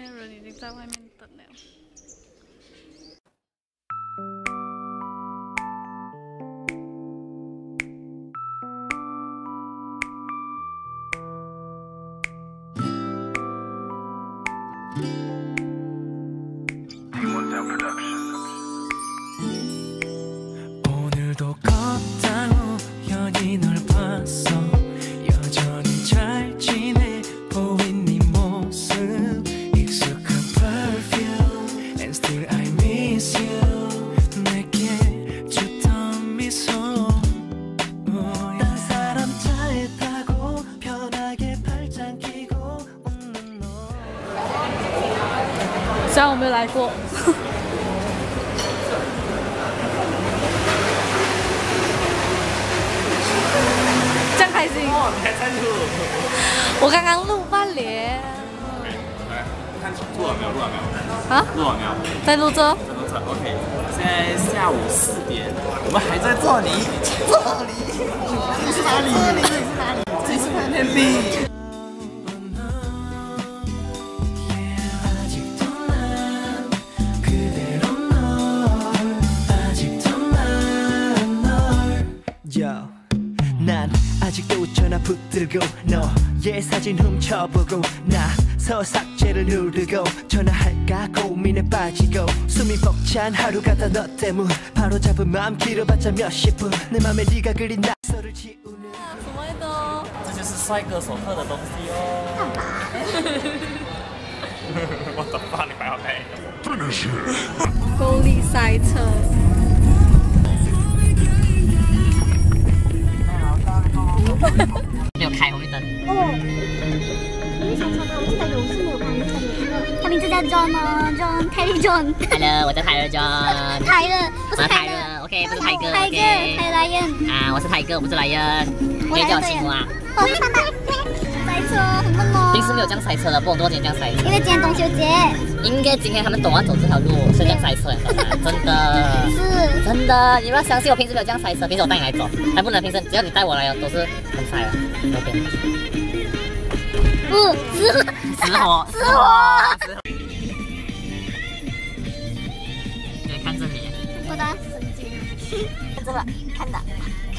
面人已经在外面等了。 오늘도 걷다 우연히 널 봤어 여전히 잘 지내 보인 네 모습 익숙한 perfume and still I miss you 내게 주던 미소 딴 사람 차에 타고 편하게 팔짱 끼고 웃는 너 虽然我没有来过。这样开心！ 哦，你还在录？ 我刚刚录半年。 来，看录完没有？录完没有？ 啊？ 录完没有？ 在录着。 在录着 ，OK。现在下午4点，我们还在这里。这里？这是哪里？这里是哪里？这里是潘天地。 난 아직도 전화 붙들고 너의 사진 훔쳐보고 나서 삭제를 누르고 전화할까 고민에 빠지고 숨이 벅찬 하루가 다 너 때문 바로 잡은 마음 길어봤자 몇십 분 내 맘에 네가 그린 낙서를 지우는 什么的？ 这就是帅哥手册的东西哦。我的妈，你还要配？真的是。 公里赛车。 没有开红绿灯。 哦，因为小车我记得有是没有开绿灯的。他名字叫 John 哦 ，John Terry John。 Hello， 我叫泰勒 John。 泰勒，不是泰勒 ，OK， 不是泰哥。 泰哥，泰勒莱恩。 啊，我是泰哥，我不是莱恩。可以叫我青蛙。 我是三代。塞车很闷哦。 平时没有这样塞车的，不懂多少天这样塞车。 因为今天中秋节。 应该今天他们懂要走这条路，所以这样塞车，你懂吗？真的。 是。 真的，你不要相信我，平时没有这样塞车，平时我带你来走，还不能平时只要你带我来哦，都是很塞的。OK。 不，死火。对，看着你。 我的神经。这个，看的。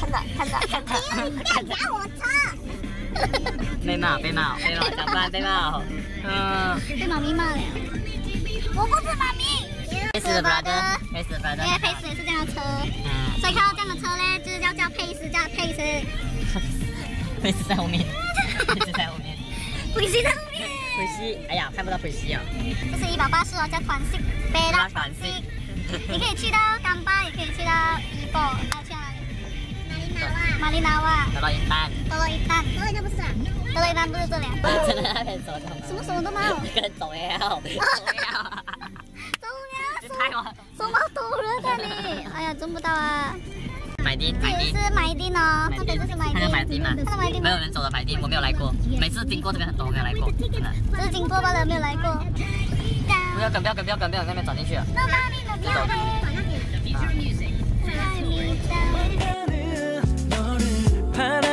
不要我车。 被骂，讲班被骂。 被妈咪骂了。我不是妈咪。 Pace the brother。 因为佩斯也是这样的车，所以看到这样的车呢，就是要叫佩斯，叫佩斯。 佩斯在后面，佩斯在后面。 佩斯在后面。 佩斯，哎呀，看不到佩斯啊。 这是180哦，叫团式，北到团式。你可以去到冈巴，也可以去到伊波，还有去到哪里？马里纳瓦。 德洛伊丹。 德洛伊丹不是啊，德洛伊丹不是这里。 真的那边走的。 什么都没有。 一个人走了。 什么堵了这里？哎呀，中不到啊！ 买丁。 这里是买丁哦，这边就是买丁。 看到买丁吗？没有人走的买丁，我没有来过。每次经过这边很多，我没有来过。真的。 这是经过罢了，没有来过。 不要跟，那边转进去了。 너를 바라